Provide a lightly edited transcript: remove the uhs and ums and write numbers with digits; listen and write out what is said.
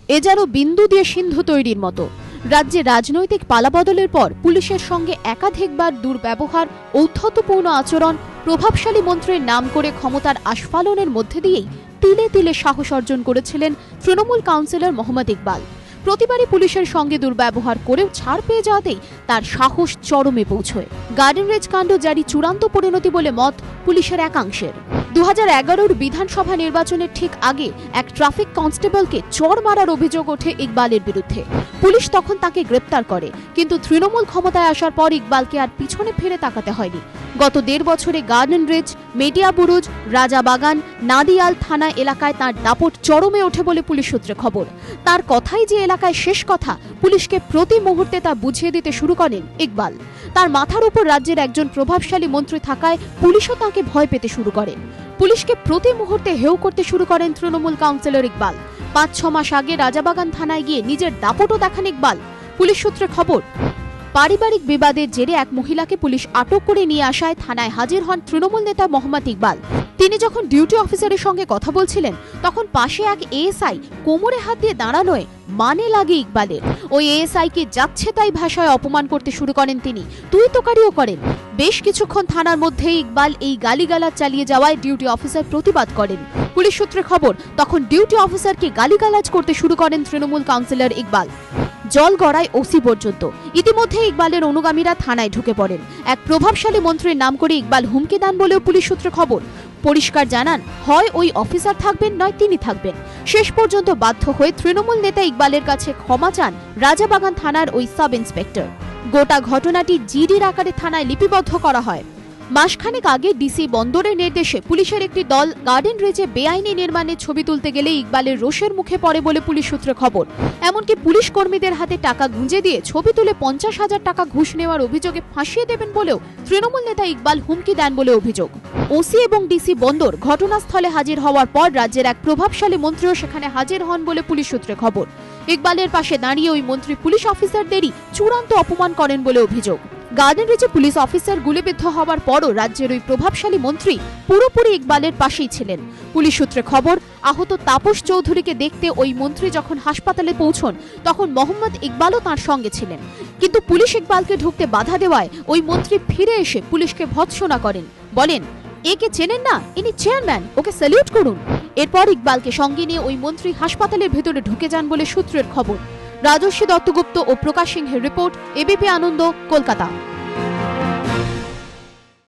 এ যেন বিন্দু দিয়ে সিন্ধু তৈরির মতো। রাজ্যে রাজনৈতিক পালাবদলের পর পুলিশের সঙ্গে একাধিকবার দুর্ব্যবহার, ঔদ্ধত্যপূর্ণ আচরণ, প্রভাবশালী মন্ত্রীর নাম করে ক্ষমতার আস্ফালনের মধ্যে দিয়েই তিলে তিলে সাহস অর্জন করেছিলেন তৃণমূল কাউন্সিলর মোহাম্মদ ইকবাল। প্রতিবারই পুলিশের সঙ্গে দুর্ব্যবহার করেও ছাড় পেয়ে যাওয়াতেই তার সাহস চরমে পৌঁছয়। গার্ডেন রেজ কাণ্ড জারি চূড়ান্ত পরিণতি বলে মত পুলিশের একাংশের। 2011 বিধানসভা নির্বাচনের ঠিক আগে এক ট্রাফিক কনস্টেবলকে চড় মারার অভিযোগ ওঠে ইকবালের বিরুদ্ধে। পুলিশ তখন তাকে গ্রেপ্তার করে, কিন্তু তৃণমূল ক্ষমতায় আসার পর ইকবালকে আর পিছনে ফিরে তাকাতে হয়নি। গত 1.5 বছরে Garden Reach, Metiabruz, Rajabagan, Nadial থানা এলাকায় তার দাপট চরমে ওঠে বলে পুলিশ সূত্রে খবর। তার কথাই যে এলাকায় শেষ কথা, পুলিশকে প্রতি মুহূর্তে তা বুঝিয়ে দিতে শুরু করেন ইকবাল। তার মাথার উপর রাজ্যের একজন প্রভাবশালী মন্ত্রী থাকায় পুলিশও তাকে ভয় পেতে শুরু করেন। পুলিশকে প্রতি মুহূর্তে হেয় করতে শুরু করেন তৃণমূল কাউন্সিলর ইকবাল। 5-6 মাস আগে রাজাবাগান থানায় গিয়ে নিজের দাপটও দেখান ইকবাল। পুলিশ সূত্রে খবর, পারিবারিক বিবাদের জেরে এক মহিলাকে পুলিশ আটক করে নিয়ে আসায় থানায় হাজির হন তৃণমূল নেতা মোহাম্মদ ইকবাল। তিনি যখন ডিউটি অফিসারের সঙ্গে কথা বলছিলেন, তখন পাশে এক এএসআই কোমরে হাত দিয়ে দাঁড়ানোয় মানে লাগে ইকবালের। ওই এএসআই কে যাচ্ছে তাই ভাষায় অপমান করতে শুরু করেন তিনি, তুই তোকারিও করেন। বেশ কিছুক্ষণ থানার মধ্যেই ইকবাল এই গালিগালাজ চালিয়ে যাওয়ায় ডিউটি অফিসার প্রতিবাদ করেন। পুলিশ সূত্রে খবর, তখন ডিউটি অফিসারকে গালিগালাজ করতে শুরু করেন তৃণমূল কাউন্সিলর ইকবাল। জল গড়ায় ওসি পর্যন্ত। ইতিমধ্যে ইকবালের অনুগামীরা থানায় ঢুকে পড়েন। এক প্রভাবশালী মন্ত্রীর নাম করে ইকবাল হুমকি দেন বলেও পুলিশ সূত্রে খবর। পরিষ্কার জানান, হয় ওই অফিসার থাকবেন, নয় তিনি থাকবেন। শেষ পর্যন্ত বাধ্য হয়ে তৃণমূল নেতা ইকবালের কাছে ক্ষমা চান রাজাবাগান থানার ওই সাব ইন্সপেক্টর। গোটা ঘটনাটি জিডির আকারে থানায় লিপিবদ্ধ করা হয়। মাসখানেক আগে ডিসি বন্দরের নির্দেশে পুলিশের একটি দল গার্ডেন রেজে বেআইনি নির্মাণের ছবি তুলতে গেলে ইকবালের রোষের মুখে পড়ে বলে পুলিশ সূত্রে খবর। এমনকি পুলিশ কর্মীদের হাতে টাকা গুঁজে দিয়ে ছবি তুলে 50,000 টাকা ঘুষ নেওয়ার অভিযোগে ফাঁসিয়ে দেবেন বলেও তৃণমূল নেতা ইকবাল হুমকি দেন বলে অভিযোগ। ওসি এবং ডিসি বন্দর ঘটনাস্থলে হাজির হওয়ার পর রাজ্যের এক প্রভাবশালী মন্ত্রীও সেখানে হাজির হন বলে পুলিশ সূত্রে খবর। ইকবালের পাশে দাঁড়িয়ে ওই মন্ত্রী পুলিশ অফিসারদেরই চূড়ান্ত অপমান করেন বলে অভিযোগ। গার্ডেন রেজে পুলিশ অফিসার গুলিবিদ্ধ হওয়ার পরও রাজ্যের ওই প্রভাবশালী মন্ত্রী পুরোপুরি ইকবালের পাশেই ছিলেন। পুলিশ সূত্রে খবর, আহত তাপস চৌধুরীকে দেখতে ওই মন্ত্রী যখন হাসপাতালে পৌঁছন, তখন মোহাম্মদ ইকবালও তার সঙ্গে ছিলেন। কিন্তু পুলিশ ইকবালকে ঢুকতে বাধা দেওয়ায় ওই মন্ত্রী ফিরে এসে পুলিশকে ভৎসনা করেন, বলেন, একে চেনেন না, ইনি চেয়ারম্যান, ওকে স্যালিউট করুন। এরপর ইকবালকে সঙ্গে নিয়ে ওই মন্ত্রী হাসপাতালের ভেতরে ঢুকে যান বলে সূত্রের খবর। রাজস্বী দত্তগুপ্ত ও প্রকাশ সিংহের রিপোর্ট, এবিপি আনন্দ, কলকাতা।